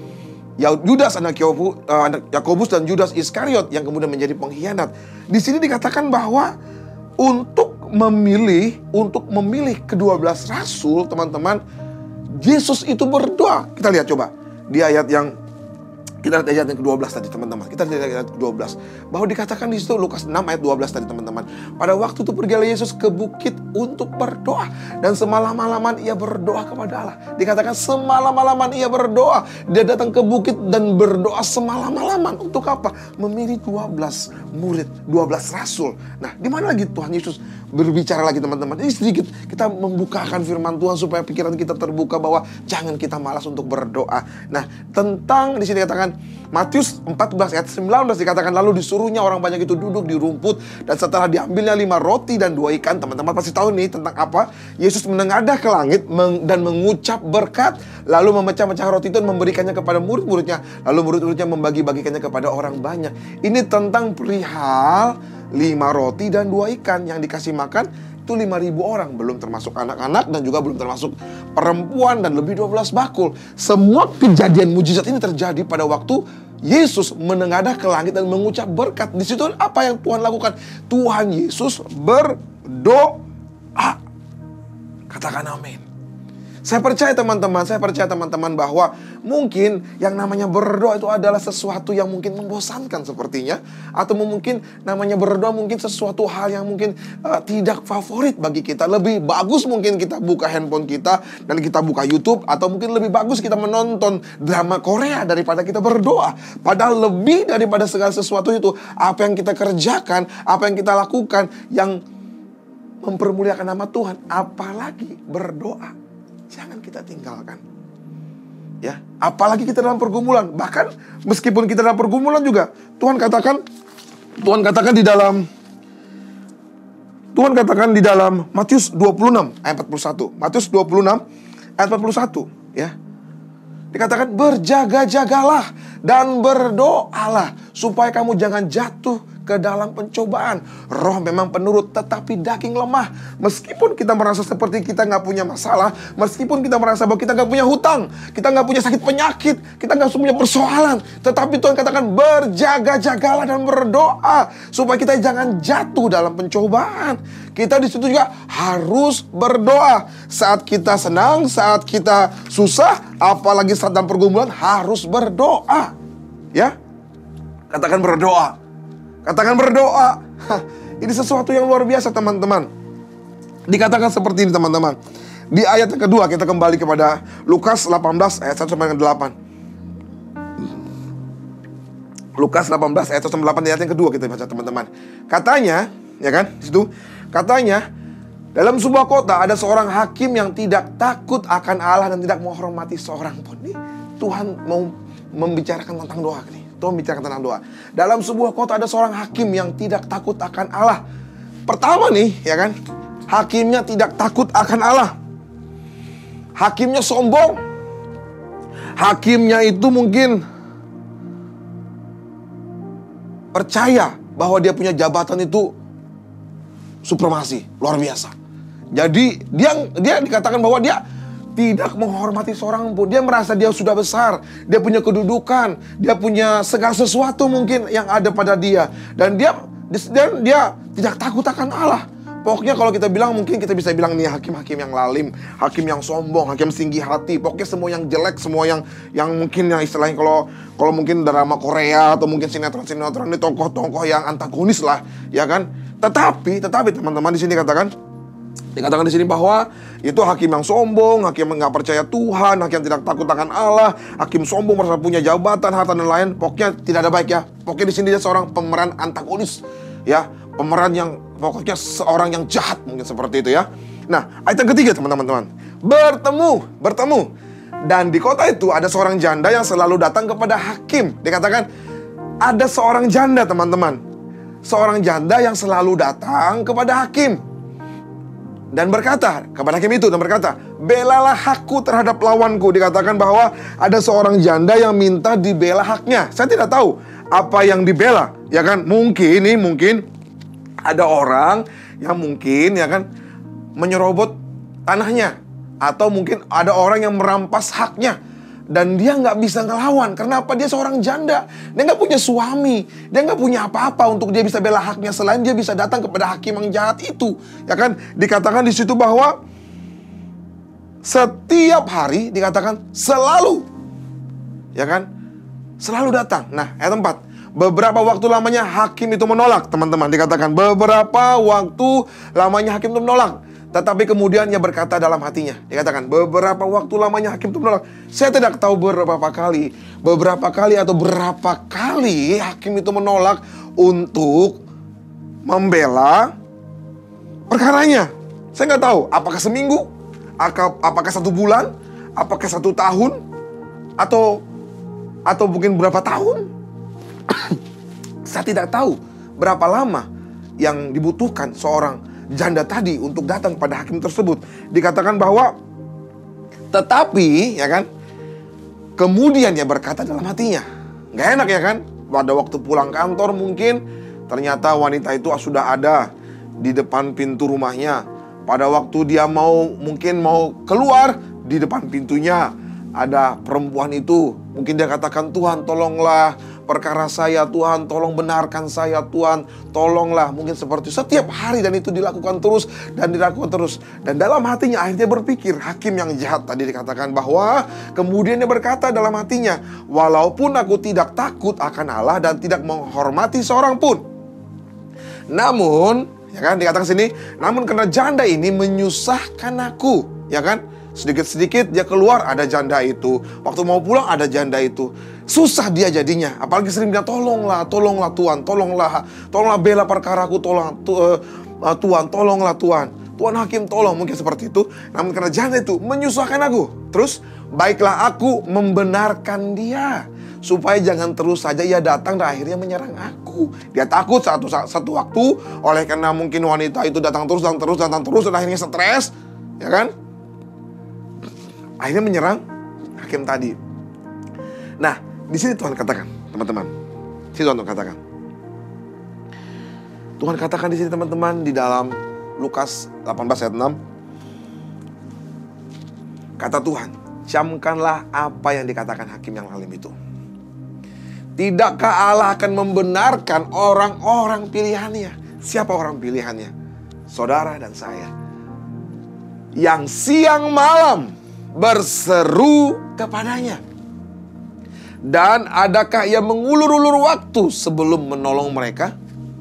Yudas anak Yakobus dan Judas Iskariot yang kemudian menjadi pengkhianat. Di sini dikatakan bahwa untuk memilih untuk memilih kedua belas rasul, teman-teman, Yesus itu berdoa. Kita lihat coba di ayat yang kita lihat ayat yang kedua belas tadi, teman-teman. Kita lihat ayat kedua belas. Bahwa dikatakan di situ Lukas enam ayat dua belas tadi, teman-teman. Pada waktu itu pergilah Yesus ke bukit untuk berdoa, dan semalam-malaman ia berdoa kepada Allah. Dikatakan semalam-malaman ia berdoa. Dia datang ke bukit dan berdoa semalam-malaman. Untuk apa? Memilih dua belas murid, dua belas rasul. Nah, di mana lagi Tuhan Yesus berbicara lagi, teman-teman? Ini sedikit kita membukakan firman Tuhan supaya pikiran kita terbuka bahwa jangan kita malas untuk berdoa. Nah, tentang di sini dikatakan Matius empat belas ayat sembilan belas, dikatakan lalu disuruhnya orang banyak itu duduk di rumput, dan setelah diambilnya lima roti dan dua ikan. Teman-teman pasti tahu nih tentang apa. Yesus menengadah ke langit meng, dan mengucap berkat, lalu memecah-mecah roti itu dan memberikannya kepada murid-muridnya, lalu murid-muridnya membagi-bagikannya kepada orang banyak. Ini tentang perihal lima roti dan dua ikan yang dikasih makan itu lima ribu orang, belum termasuk anak-anak dan juga belum termasuk perempuan, dan lebih dua belas bakul. Semua kejadian mujizat ini terjadi pada waktu Yesus menengadah ke langit dan mengucap berkat. Di situ apa yang Tuhan lakukan? Tuhan Yesus berdoa. Katakan amin. Saya percaya teman-teman, saya percaya teman-teman bahwa mungkin yang namanya berdoa itu adalah sesuatu yang mungkin membosankan sepertinya. Atau mungkin namanya berdoa mungkin sesuatu hal yang mungkin uh, tidak favorit bagi kita. Lebih bagus mungkin kita buka handphone kita dan kita buka YouTube. Atau mungkin lebih bagus kita menonton drama Korea daripada kita berdoa. Padahal lebih daripada segala sesuatu itu, apa yang kita kerjakan, apa yang kita lakukan yang mempermuliakan nama Tuhan, apalagi berdoa. Jangan kita tinggalkan. Ya, apalagi kita dalam pergumulan. Bahkan meskipun kita dalam pergumulan juga, Tuhan katakan Tuhan katakan di dalam Tuhan katakan di dalam Matius dua puluh enam ayat empat puluh satu. Matius dua puluh enam ayat empat puluh satu, ya. Dikatakan berjaga-jagalah dan berdoalah supaya kamu jangan jatuh ke dalam pencobaan. Roh memang penurut tetapi daging lemah. Meskipun kita merasa seperti kita nggak punya masalah, meskipun kita merasa bahwa kita nggak punya hutang, kita nggak punya sakit penyakit, kita nggak punya persoalan, tetapi Tuhan katakan berjaga-jagalah dan berdoa supaya kita jangan jatuh dalam pencobaan. Kita di situ juga harus berdoa. Saat kita senang, saat kita susah, apalagi saat dalam pergumulan harus berdoa. Ya, katakan berdoa. Katakan berdoa. Hah, ini sesuatu yang luar biasa teman-teman. Dikatakan seperti ini teman-teman. Di ayat yang kedua kita kembali kepada Lukas delapan belas ayat satu sampai delapan. Lukas delapan belas ayat satu sampai delapan, ayat yang kedua kita baca teman-teman. Katanya, ya kan? Di situ katanya, dalam sebuah kota ada seorang hakim yang tidak takut akan Allah dan tidak menghormati seorang pun. Nih, Tuhan mau membicarakan tentang doa nih. Tuhan bicara tentang doa. Dalam sebuah kota ada seorang hakim yang tidak takut akan Allah. Pertama nih, ya kan? Hakimnya tidak takut akan Allah. Hakimnya sombong. Hakimnya itu mungkin percaya bahwa dia punya jabatan itu supremasi, luar biasa. Jadi dia dia dikatakan bahwa dia tidak menghormati seorang pun. Dia merasa dia sudah besar, dia punya kedudukan, dia punya segala sesuatu mungkin yang ada pada dia. Dan dia dan dia tidak takut akan Allah. Pokoknya kalau kita bilang, mungkin kita bisa bilang nih hakim-hakim yang lalim, hakim yang sombong, hakim tinggi hati. Pokoknya semua yang jelek, semua yang yang mungkin yang istilahnya kalau kalau mungkin drama Korea atau mungkin sinetron-sinetron ini tokoh-tokoh yang antagonis lah, ya kan? Tetapi, tetapi teman-teman di sini katakan, dikatakan di sini bahwa itu hakim yang sombong, hakim yang nggak percaya Tuhan, hakim yang tidak takut akan Allah, hakim sombong merasa punya jabatan, harta dan lain. Pokoknya tidak ada baik ya. Pokoknya di sini dia seorang pemeran antagonis, ya, pemeran yang pokoknya seorang yang jahat mungkin seperti itu ya. Nah, ayat yang ketiga teman-teman, bertemu, bertemu. Dan di kota itu ada seorang janda yang selalu datang kepada hakim. Dikatakan ada seorang janda teman-teman, seorang janda yang selalu datang kepada hakim. Dan berkata kepada hakim itu, dan berkata, belalah hakku terhadap lawanku. Dikatakan bahwa ada seorang janda yang minta dibela haknya. Saya tidak tahu apa yang dibela, ya kan? Mungkin ini mungkin ada orang yang mungkin ya kan menyerobot tanahnya, atau mungkin ada orang yang merampas haknya. Dan dia nggak bisa ngelawan. Kenapa? Dia seorang janda. Dia nggak punya suami. Dia nggak punya apa-apa untuk dia bisa bela haknya selain dia bisa datang kepada hakim yang jahat itu. Ya kan? Dikatakan di situ bahwa setiap hari dikatakan selalu, ya kan? Selalu datang. Nah, ayat empat. Beberapa waktu lamanya hakim itu menolak, teman-teman. Dikatakan beberapa waktu lamanya hakim itu menolak. Tetapi kemudian ia berkata dalam hatinya, dikatakan beberapa waktu lamanya hakim itu menolak. Saya tidak tahu berapa kali, beberapa kali atau berapa kali hakim itu menolak untuk membela perkaranya. Saya nggak tahu, apakah seminggu, apakah satu bulan, apakah satu tahun, atau atau mungkin berapa tahun. Saya tidak tahu berapa lama yang dibutuhkan seorang janda tadi untuk datang pada hakim tersebut. Dikatakan bahwa tetapi ya kan, kemudian dia berkata dalam hatinya, gak enak ya kan, pada waktu pulang kantor mungkin ternyata wanita itu sudah ada di depan pintu rumahnya. Pada waktu dia mau mungkin mau keluar, di depan pintunya ada perempuan itu. Mungkin dia katakan, Tuhan tolonglah perkara saya Tuhan, tolong benarkan saya Tuhan, tolonglah, mungkin seperti setiap hari, dan itu dilakukan terus dan dilakukan terus. Dan dalam hatinya akhirnya berpikir, hakim yang jahat tadi dikatakan bahwa kemudian dia berkata dalam hatinya, walaupun aku tidak takut akan Allah dan tidak menghormati seorang pun, namun, ya kan, dikatakan sini, namun karena janda ini menyusahkan aku, ya kan, sedikit-sedikit dia keluar ada janda itu, waktu mau pulang ada janda itu. Susah dia jadinya, apalagi sering bilang, tolonglah, tolonglah Tuhan, tolonglah, tolonglah bela perkaraku, tolong tu, uh, uh, Tuhan, tolonglah Tuhan, Tuhan hakim tolong, mungkin seperti itu. Namun karena janda itu menyusahkan aku, terus baiklah aku membenarkan dia, supaya jangan terus saja ia datang dan akhirnya menyerang aku. Dia takut satu satu waktu, oleh karena mungkin wanita itu datang terus, datang terus, datang terus, dan akhirnya stres, ya kan? Akhirnya menyerang hakim tadi. Nah, di sini Tuhan katakan, teman-teman. Di sini Tuhan katakan. Tuhan katakan di sini, teman-teman, di dalam Lukas delapan belas ayat enam. Kata Tuhan, camkanlah apa yang dikatakan hakim yang lalim itu. Tidakkah Allah akan membenarkan orang-orang pilihannya? Siapa orang pilihannya? Saudara dan saya. Yang siang malam berseru kepadanya. Dan adakah ia mengulur-ulur waktu sebelum menolong mereka?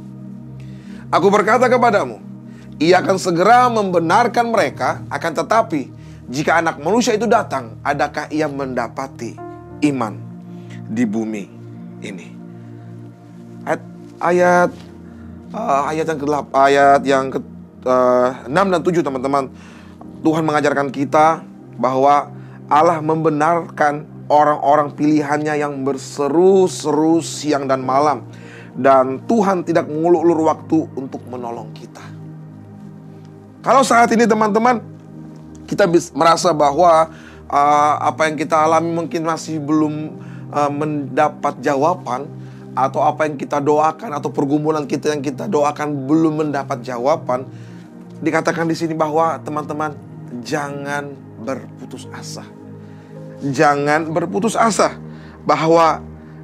Aku berkata kepadamu, ia akan segera membenarkan mereka. Akan tetapi, jika anak manusia itu datang, adakah ia mendapati iman di bumi ini? Ayat ayat, uh, ayat yang ke ayat yang ke uh, enam dan tujuh, teman-teman. Tuhan mengajarkan kita bahwa Allah membenarkan orang-orang pilihannya yang berseru-seru siang dan malam. Dan Tuhan tidak mengulur-ulur waktu untuk menolong kita. Kalau saat ini, teman-teman, kita bisa merasa bahwa uh, apa yang kita alami mungkin masih belum uh, mendapat jawaban, atau apa yang kita doakan atau pergumulan kita yang kita doakan belum mendapat jawaban, dikatakan di sini bahwa, teman-teman, jangan berputus asa. Jangan berputus asa bahwa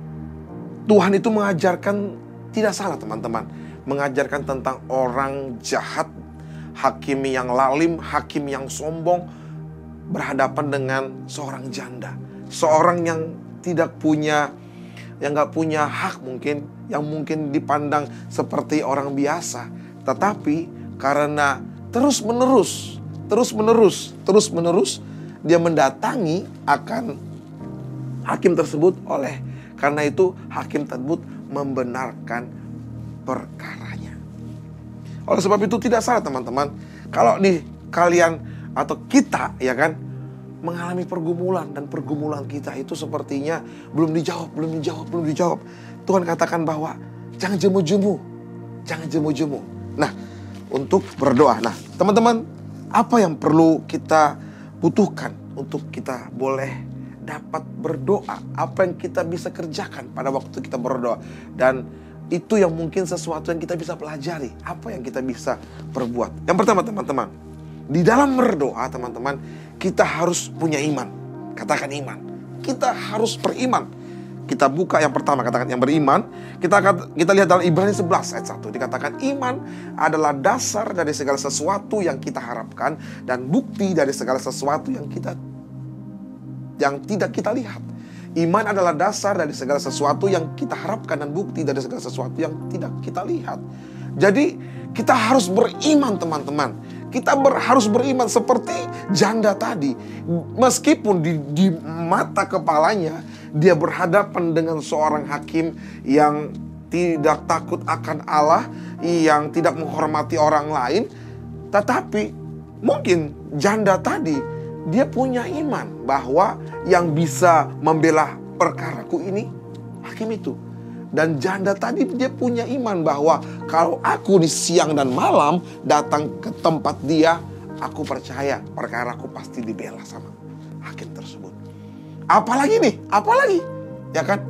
Tuhan itu mengajarkan, tidak salah teman-teman, mengajarkan tentang orang jahat, hakim yang lalim, hakim yang sombong, berhadapan dengan seorang janda, seorang yang tidak punya, yang gak punya hak mungkin, yang mungkin dipandang seperti orang biasa, tetapi karena terus menerus, terus menerus, terus menerus dia mendatangi akan hakim tersebut. Oleh karena itu hakim tersebut membenarkan perkaranya. Oleh sebab itu tidak salah, teman-teman, kalau nih kalian atau kita, ya kan, mengalami pergumulan, dan pergumulan kita itu sepertinya belum dijawab, belum dijawab, belum dijawab. Tuhan katakan bahwa jangan jemu-jemu, jangan jemu-jemu. Nah, untuk berdoa. Nah, teman-teman, apa yang perlu kita butuhkan untuk kita boleh dapat berdoa? Apa yang kita bisa kerjakan pada waktu kita berdoa? Dan itu yang mungkin sesuatu yang kita bisa pelajari. Apa yang kita bisa perbuat? Yang pertama, teman-teman, di dalam berdoa, teman-teman, kita harus punya iman. Katakan iman. Kita harus beriman. Kita buka yang pertama, katakan yang beriman. Kita kita lihat dalam Ibrani sebelas ayat satu. Dikatakan iman adalah dasar dari segala sesuatu yang kita harapkan dan bukti dari segala sesuatu yang kita yang tidak kita lihat. Iman adalah dasar dari segala sesuatu yang kita harapkan dan bukti dari segala sesuatu yang tidak kita lihat. Jadi kita harus beriman, teman-teman. Kita ber, harus beriman seperti janda tadi. Meskipun di, di mata kepalanya dia berhadapan dengan seorang hakim yang tidak takut akan Allah, yang tidak menghormati orang lain, tetapi mungkin janda tadi dia punya iman bahwa yang bisa membela perkaraku ini hakim itu. Dan janda tadi dia punya iman bahwa kalau aku di siang dan malam datang ke tempat dia, aku percaya perkaraku pasti dibela sama hakim tersebut. Apalagi nih, apalagi, ya kan?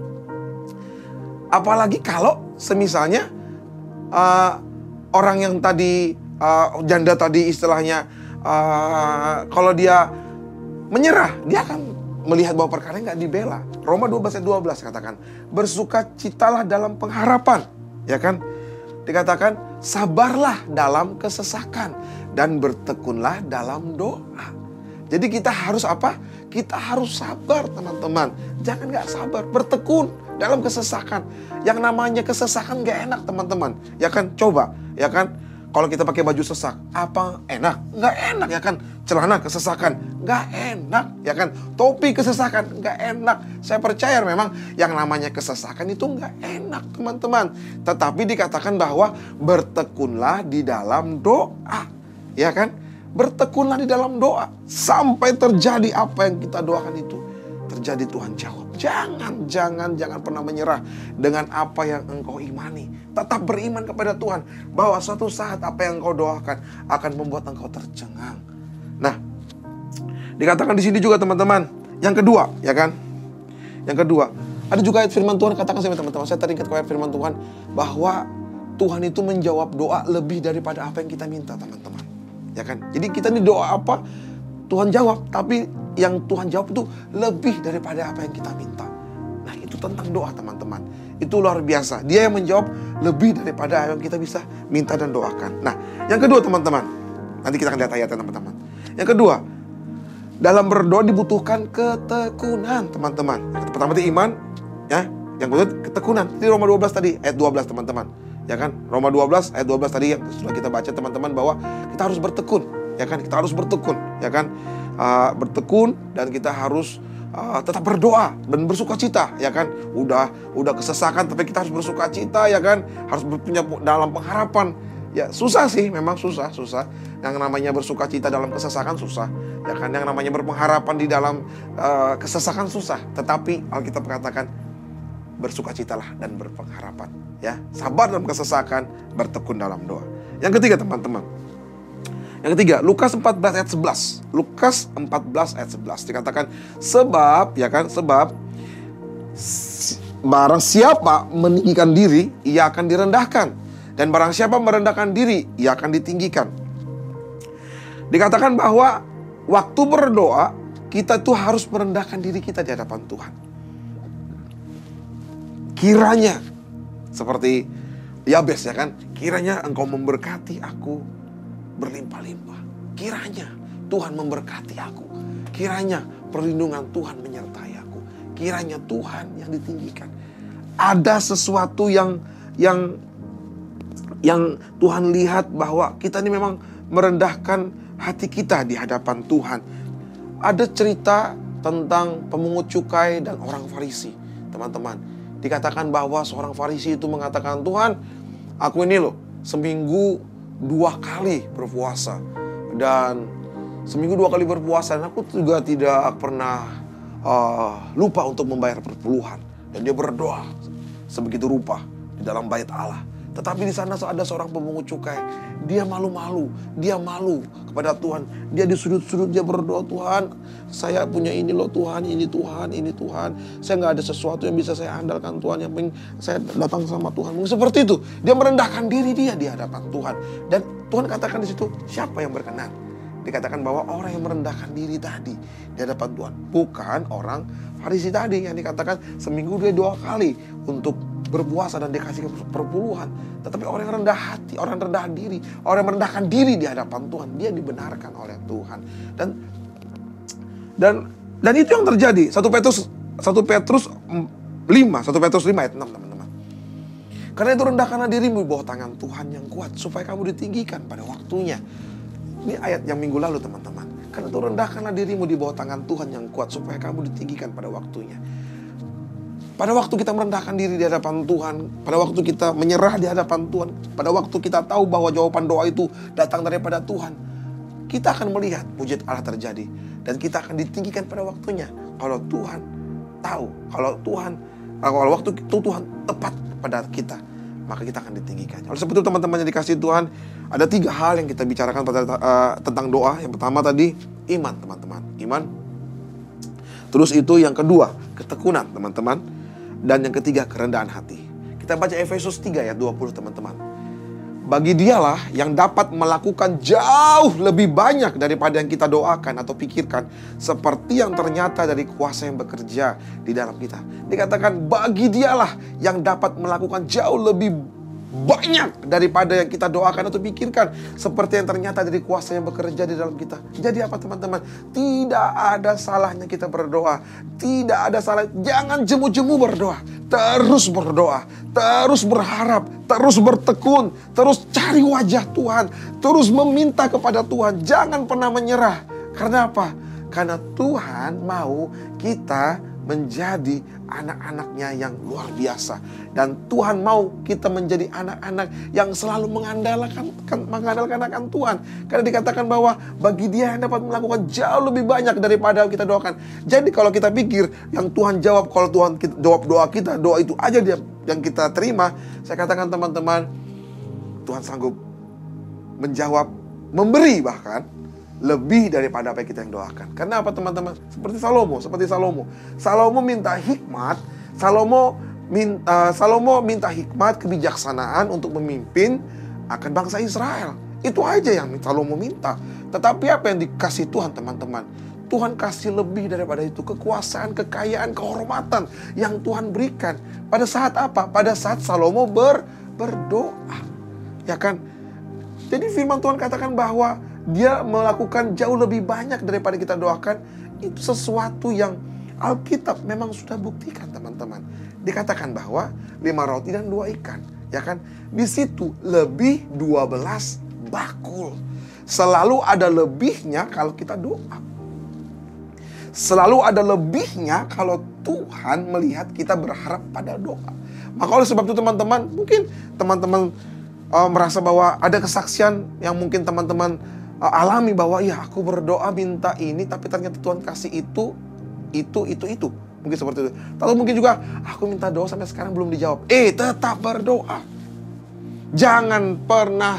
Apalagi kalau semisalnya uh, orang yang tadi, uh, janda tadi istilahnya, uh, kalau dia menyerah, dia akan melihat bahwa perkara nggak dibela. Roma dua belas ayat dua belas katakan, bersukacitalah dalam pengharapan. Ya kan? Dikatakan, sabarlah dalam kesesakan dan bertekunlah dalam doa. Jadi kita harus apa? Kita harus sabar teman-teman. Jangan nggak sabar, bertekun dalam kesesakan. Yang namanya kesesakan nggak enak teman-teman. Ya kan? Coba, ya kan? Kalau kita pakai baju sesak, apa enak? Nggak enak ya kan? Celana kesesakan, nggak enak ya kan? Topi kesesakan, nggak enak. Saya percaya memang yang namanya kesesakan itu nggak enak teman-teman. Tetapi dikatakan bahwa bertekunlah di dalam doa, ya kan? Bertekunlah di dalam doa sampai terjadi apa yang kita doakan itu terjadi, Tuhan jawab. Jangan, jangan, jangan pernah menyerah dengan apa yang engkau imani. Tetap beriman kepada Tuhan bahwa suatu saat apa yang engkau doakan akan membuat engkau tercengang. Nah, dikatakan di sini juga teman-teman, yang kedua, ya kan? Yang kedua, ada juga ayat firman Tuhan katakan sama teman-teman. Saya teringat ayat firman Tuhan bahwa Tuhan itu menjawab doa lebih daripada apa yang kita minta, teman-teman. Ya kan? Jadi kita ini doa apa, Tuhan jawab, tapi yang Tuhan jawab itu lebih daripada apa yang kita minta. Nah, itu tentang doa teman-teman. Itu luar biasa. Dia yang menjawab lebih daripada apa yang kita bisa minta dan doakan. Nah, yang kedua teman-teman, nanti kita akan lihat ayatnya teman-teman. Yang kedua, dalam berdoa dibutuhkan ketekunan teman-teman. Yang pertama itu iman, ya. Yang kedua ketekunan. Di Roma dua belas tadi ayat dua belas teman-teman. Ya kan? Roma dua belas ayat dua belas tadi yang sudah kita baca teman-teman, bahwa kita harus bertekun. Ya kan? Kita harus bertekun, ya kan? Uh, bertekun dan kita harus uh, tetap berdoa dan bersukacita, ya kan? Udah udah kesesakan tapi kita harus bersukacita, ya kan? Harus punya dalam pengharapan. Ya susah sih, memang susah, susah. Yang namanya bersukacita dalam kesesakan susah, ya kan? Yang namanya berpengharapan di dalam uh, kesesakan susah. Tetapi Alkitab katakan bersukacitalah dan berpengharapan, ya. Sabar dalam kesesakan, bertekun dalam doa. Yang ketiga teman-teman, yang ketiga, Lukas empat belas ayat sebelas. Lukas empat belas ayat sebelas dikatakan, sebab, ya kan, sebab barang siapa meninggikan diri, ia akan direndahkan. Dan barang siapa merendahkan diri, ia akan ditinggikan. Dikatakan bahwa waktu berdoa, kita tuh harus merendahkan diri kita di hadapan Tuhan. Kiranya, seperti Yabes, ya kan, kiranya engkau memberkati aku berlimpah-limpah. Kiranya Tuhan memberkati aku. Kiranya perlindungan Tuhan menyertai aku. Kiranya Tuhan yang ditinggikan. Ada sesuatu yang yang yang Tuhan lihat bahwa kita ini memang merendahkan hati kita di hadapan Tuhan. Ada cerita tentang pemungut cukai dan orang Farisi, teman-teman. Dikatakan bahwa seorang Farisi itu mengatakan, Tuhan, aku ini loh seminggu dua kali berpuasa. Dan seminggu dua kali berpuasa. Dan aku juga tidak pernah uh, lupa untuk membayar perpuluhan. Dan dia berdoa sebegitu rupa di dalam bait Allah. Tetapi di sana ada seorang pemungut cukai. Dia malu-malu. Dia malu kepada Tuhan. Dia di sudut-sudut dia berdoa, Tuhan, saya punya ini loh Tuhan, ini Tuhan, ini Tuhan. Saya nggak ada sesuatu yang bisa saya andalkan Tuhan. Yang penting saya datang sama Tuhan. Mungkin seperti itu. Dia merendahkan diri dia di hadapan Tuhan. Dan Tuhan katakan di situ, siapa yang berkenan? Dikatakan bahwa orang yang merendahkan diri tadi di hadapan Tuhan. Bukan orang Farisi tadi yang dikatakan seminggu dia dua kali untuk berpuasa dan dikasih perpuluhan. Tetapi orang yang rendah hati, orang yang rendah diri, orang yang merendahkan diri di hadapan Tuhan, dia dibenarkan oleh Tuhan. Dan dan dan itu yang terjadi. satu Petrus lima ayat enam, teman-teman. Karena itu rendahkanlah dirimu di bawah tangan Tuhan yang kuat, supaya kamu ditinggikan pada waktunya. Ini ayat yang minggu lalu, teman-teman. Karena itu rendahkanlah dirimu di bawah tangan Tuhan yang kuat, supaya kamu ditinggikan pada waktunya. Pada waktu kita merendahkan diri di hadapan Tuhan, pada waktu kita menyerah di hadapan Tuhan, pada waktu kita tahu bahwa jawaban doa itu datang daripada Tuhan, kita akan melihat mujizat Allah terjadi. Dan kita akan ditinggikan pada waktunya. Kalau Tuhan tahu, kalau Tuhan, kalau waktu itu Tuhan tepat pada kita, maka kita akan ditinggikan. Oleh sebab itu teman-teman yang dikasihi Tuhan, ada tiga hal yang kita bicarakan pada, uh, tentang doa. Yang pertama tadi, iman, teman-teman. Iman. Terus itu yang kedua, ketekunan, teman-teman. Dan yang ketiga, kerendahan hati. Kita baca Efesus tiga ayat dua puluh, teman-teman. bagi dialah yang dapat melakukan jauh lebih banyak daripada yang kita doakan atau pikirkan, seperti yang ternyata dari kuasa yang bekerja di dalam kita. Dikatakan bagi dialah yang dapat melakukan jauh lebih banyak daripada yang kita doakan atau pikirkan, seperti yang ternyata dari kuasa yang bekerja di dalam kita. Jadi apa teman-teman? Tidak ada salahnya kita berdoa. Tidak ada salah. Jangan jemu-jemu berdoa. Terus berdoa. Terus berharap. Terus bertekun. Terus cari wajah Tuhan. Terus meminta kepada Tuhan. Jangan pernah menyerah. Karena apa? Karena Tuhan mau kita menjadi anak-anaknya yang luar biasa. Dan Tuhan mau kita menjadi anak-anak yang selalu mengandalkan, mengandalkan akan Tuhan. Karena dikatakan bahwa bagi dia yang dapat melakukan jauh lebih banyak daripada yang kita doakan. Jadi kalau kita pikir yang Tuhan jawab, kalau Tuhan jawab doa kita, doa itu aja dia yang kita terima. Saya katakan teman-teman, Tuhan sanggup menjawab, memberi bahkan lebih daripada apa yang kita yang doakan. Karena apa teman-teman? Seperti Salomo, seperti Salomo. Salomo minta hikmat, Salomo minta, Salomo minta hikmat, kebijaksanaan untuk memimpin akan bangsa Israel. Itu aja yang Salomo minta. Tetapi apa yang dikasih Tuhan teman-teman? Tuhan kasih lebih daripada itu. Kekuasaan, kekayaan, kehormatan yang Tuhan berikan. Pada saat apa? Pada saat Salomo ber, berdoa. Ya kan? Jadi firman Tuhan katakan bahwa dia melakukan jauh lebih banyak daripada kita doakan. Itu sesuatu yang Alkitab memang sudah buktikan teman-teman. Dikatakan bahwa lima roti dan dua ikan. Ya kan? Di situ lebih dua belas bakul. Selalu ada lebihnya kalau kita doa. Selalu ada lebihnya kalau Tuhan melihat kita berharap pada doa. Maka oleh sebab itu teman-teman, mungkin teman-teman uh, merasa bahwa ada kesaksian yang mungkin teman-teman alami bahwa ya aku berdoa minta ini tapi ternyata Tuhan kasih itu, itu, itu, itu. Mungkin seperti itu. Lalu mungkin juga aku minta doa sampai sekarang belum dijawab. Eh tetap berdoa. Jangan pernah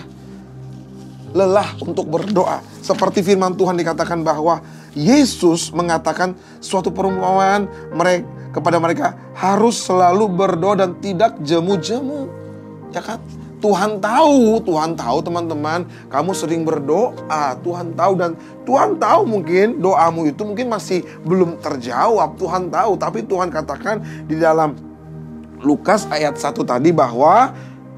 lelah untuk berdoa. Seperti firman Tuhan dikatakan bahwa Yesus mengatakan suatu perumpamaan mereka, kepada mereka harus selalu berdoa dan tidak jemu-jemu. Ya kan? Tuhan tahu, Tuhan tahu teman-teman, kamu sering berdoa, Tuhan tahu dan Tuhan tahu mungkin doamu itu mungkin masih belum terjawab, Tuhan tahu. Tapi Tuhan katakan di dalam Lukas ayat satu tadi bahwa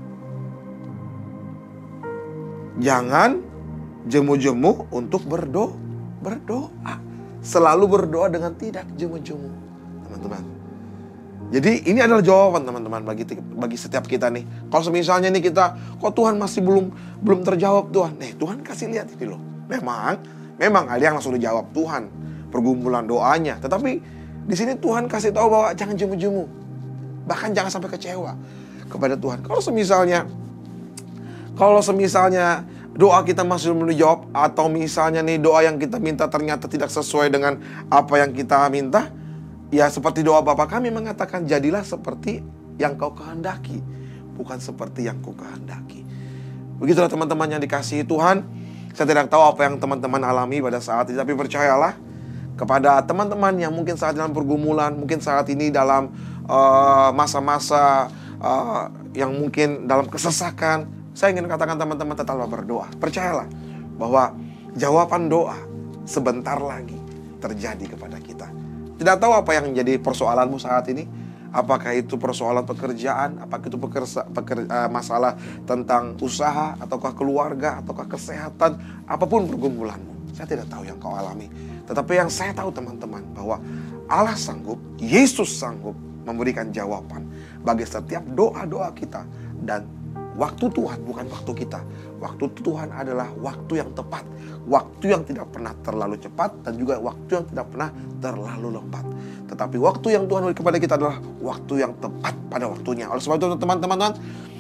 jangan jemu-jemu untuk berdoa, berdoa. Selalu berdoa dengan tidak jemu-jemu, teman-teman. Jadi ini adalah jawaban teman-teman bagi bagi setiap kita nih. Kalau misalnya nih kita, kok Tuhan masih belum belum terjawab Tuhan. Nih Tuhan kasih lihat ini loh. Memang, memang ada yang langsung dijawab Tuhan pergumulan doanya. Tetapi di sini Tuhan kasih tahu bahwa jangan jemu-jemu. Bahkan jangan sampai kecewa kepada Tuhan. Kalau semisalnya, kalau semisalnya doa kita masih belum dijawab, atau misalnya nih doa yang kita minta ternyata tidak sesuai dengan apa yang kita minta. Ya seperti doa Bapa kami mengatakan, jadilah seperti yang kau kehendaki, bukan seperti yang ku kehendaki. Begitulah teman-teman yang dikasihi Tuhan. Saya tidak tahu apa yang teman-teman alami pada saat ini, tapi percayalah kepada teman-teman yang mungkin saat dalam pergumulan, mungkin saat ini dalam uh, masa-masa uh, yang mungkin dalam kesesakan. Saya ingin katakan teman-teman tetaplah berdoa. Percayalah bahwa jawaban doa sebentar lagi terjadi kepada kita. Tidak tahu apa yang menjadi persoalanmu saat ini. Apakah itu persoalan pekerjaan, apakah itu pekerja, pekerja, masalah tentang usaha, ataukah keluarga, ataukah kesehatan, apapun pergumulanmu. Saya tidak tahu yang kau alami. Tetapi yang saya tahu teman-teman bahwa Allah sanggup, Yesus sanggup memberikan jawaban bagi setiap doa-doa kita. Dan waktu Tuhan bukan waktu kita. Waktu Tuhan adalah waktu yang tepat. Waktu yang tidak pernah terlalu cepat dan juga waktu yang tidak pernah terlalu lambat. Tetapi waktu yang Tuhan beri kepada kita adalah waktu yang tepat pada waktunya. Oleh sebab itu teman-teman,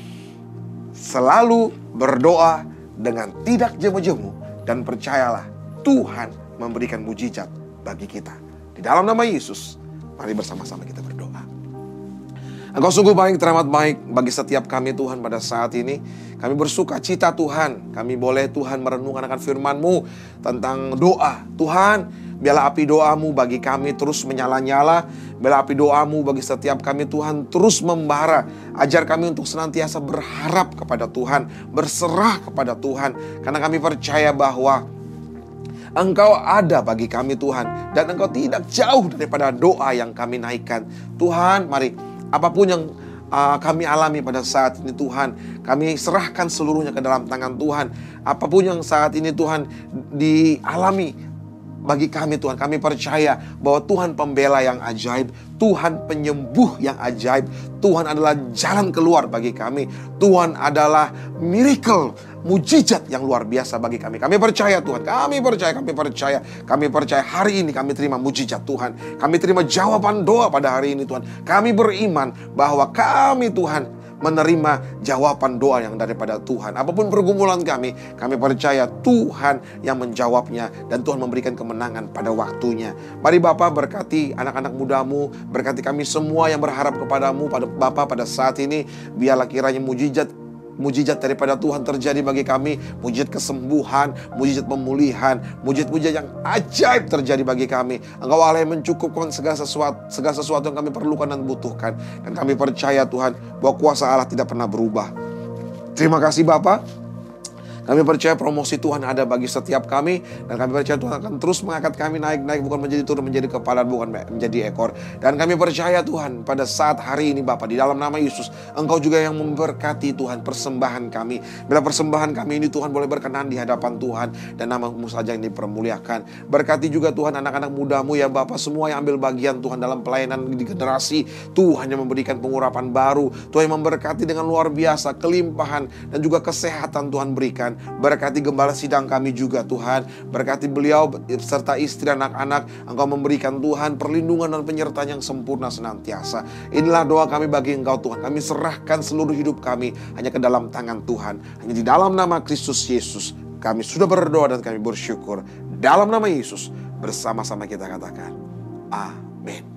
selalu berdoa dengan tidak jemu-jemu. Dan percayalah Tuhan memberikan mujizat bagi kita. Di dalam nama Yesus, mari bersama-sama kita berdoa. Engkau sungguh baik, teramat baik bagi setiap kami Tuhan pada saat ini. Kami bersuka cita Tuhan. Kami boleh Tuhan merenungkan akan firman-Mu tentang doa. Tuhan, Biarlah api doamu bagi kami terus menyala-nyala. Biarlah api doamu bagi setiap kami Tuhan terus membara. Ajar kami untuk senantiasa berharap kepada Tuhan, berserah kepada Tuhan. Karena kami percaya bahwa Engkau ada bagi kami Tuhan. Dan Engkau tidak jauh daripada doa yang kami naikkan. Tuhan, mari apapun yang uh, kami alami pada saat ini Tuhan, kami serahkan seluruhnya ke dalam tangan Tuhan. Apapun yang saat ini Tuhan dialami bagi kami Tuhan, kami percaya bahwa Tuhan pembela yang ajaib, Tuhan penyembuh yang ajaib, Tuhan adalah jalan keluar bagi kami, Tuhan adalah miracle, mujizat yang luar biasa bagi kami. Kami percaya Tuhan, kami percaya, kami percaya, kami percaya hari ini kami terima mujizat Tuhan. Kami terima jawaban doa pada hari ini Tuhan. Kami beriman bahwa kami Tuhan menerima jawaban doa yang daripada Tuhan. Apapun pergumulan kami, kami percaya Tuhan yang menjawabnya dan Tuhan memberikan kemenangan pada waktunya. Mari Bapa berkati anak-anak mudamu, berkati kami semua yang berharap kepadamu pada Bapa pada saat ini. Biarlah kiranya mujizat Mujizat daripada Tuhan terjadi bagi kami. Mujizat kesembuhan, mujizat pemulihan, mujizat-mujizat yang ajaib terjadi bagi kami. Engkau Allah yang mencukupkan segala sesuatu, segala sesuatu yang kami perlukan dan butuhkan. Dan kami percaya Tuhan bahwa kuasa Allah tidak pernah berubah. Terima kasih Bapa. Kami percaya promosi Tuhan ada bagi setiap kami. Dan kami percaya Tuhan akan terus mengangkat kami naik-naik. Bukan menjadi turun, menjadi kepala, bukan menjadi ekor. Dan kami percaya Tuhan pada saat hari ini Bapa, di dalam nama Yesus, Engkau juga yang memberkati Tuhan persembahan kami. Bila persembahan kami ini Tuhan boleh berkenan di hadapan Tuhan. Dan nama-Mu saja yang dipermuliakan. Berkati juga Tuhan anak-anak muda-Mu ya Bapa, semua yang ambil bagian Tuhan dalam pelayanan di generasi. Tuhan yang memberikan pengurapan baru. Tuhan yang memberkati dengan luar biasa, kelimpahan dan juga kesehatan Tuhan berikan. Berkati gembala sidang kami juga Tuhan. Berkati beliau serta istri anak-anak. Engkau memberikan Tuhan perlindungan dan penyertaan yang sempurna senantiasa. Inilah doa kami bagi Engkau Tuhan. Kami serahkan seluruh hidup kami hanya ke dalam tangan Tuhan. Hanya di dalam nama Kristus Yesus kami sudah berdoa dan kami bersyukur. Dalam nama Yesus bersama-sama kita katakan amin.